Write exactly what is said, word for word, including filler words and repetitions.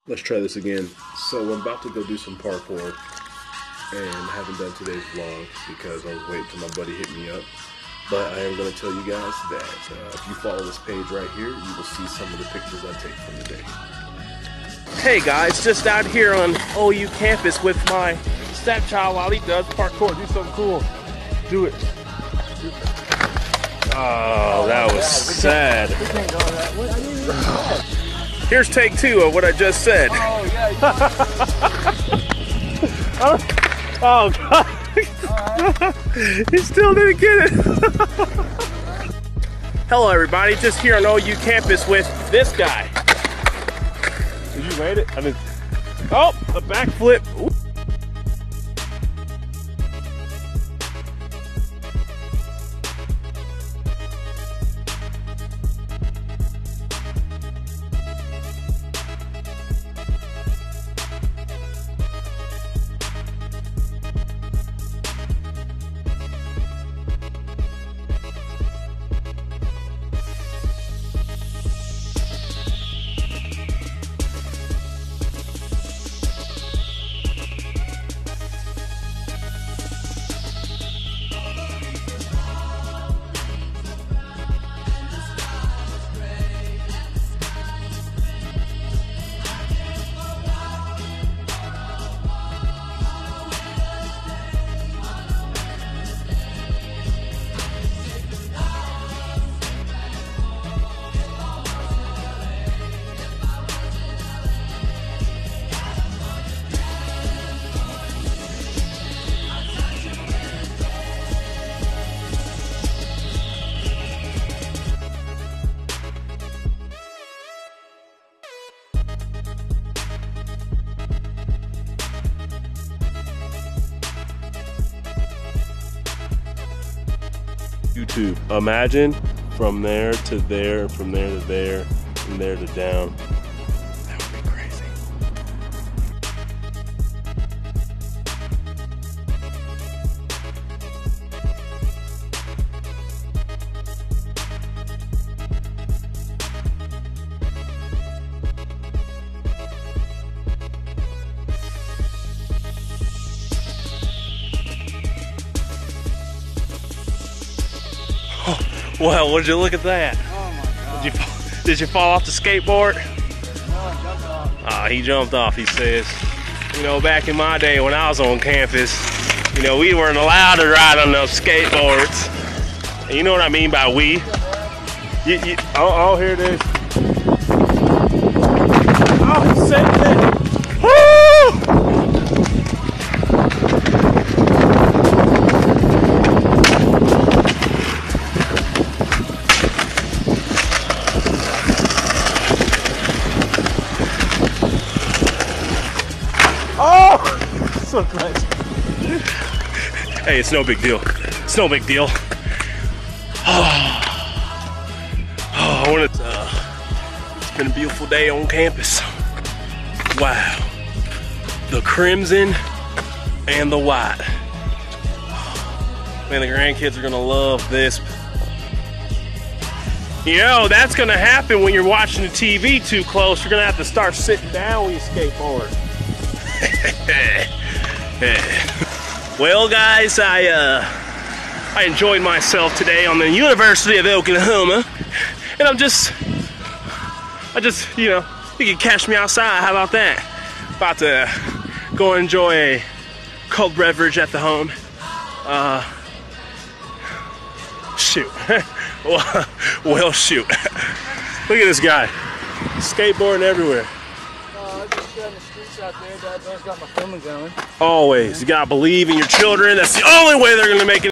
Let's try this again. So I'm about to go do some parkour, and haven't done today's vlog because I was waiting till my buddy hit me up. But I am going to tell you guys that uh, if you follow this page right here, you will see some of the pictures I take from the day. Hey guys, just out here on O U campus with my stepchild while he does parkour. Do something cool. Do it. Oh, that was sad. Here's take two of what I just said. Oh, yeah. Oh, God. He still didn't get it. Hello, everybody. Just here on O U campus with this guy. Did you rate it? I mean, oh, a backflip. Ooh. YouTube. Imagine from there to there, from there to there, from there to down. That would be crazy. Well, would you look at that? Oh my God. Did you, did you fall off the skateboard? No, I jumped off. Ah, he jumped off, he says. You know, back in my day when I was on campus, you know, we weren't allowed to ride on those skateboards. And you know what I mean by we? You, you, oh, oh, here it is. Oh, he saved it. Woo! Oh, so close. Hey, it's no big deal. It's no big deal. Oh, oh I want to, uh, it's been a beautiful day on campus. Wow. The crimson and the white. Man, the grandkids are gonna love this. You know, that's gonna happen when you're watching the T V too close. You're gonna have to start sitting down when you skateboard. Well, guys, I uh, I enjoyed myself today on the University of Oklahoma, and I'm just, I just, you know, you can catch me outside. How about that? About to go enjoy a cold beverage at the home. Uh, shoot. well, well, shoot. Look at this guy, skateboarding everywhere. Out there, Dad knows got my filming going. Always. You gotta believe in your children. That's the only way they're gonna make it.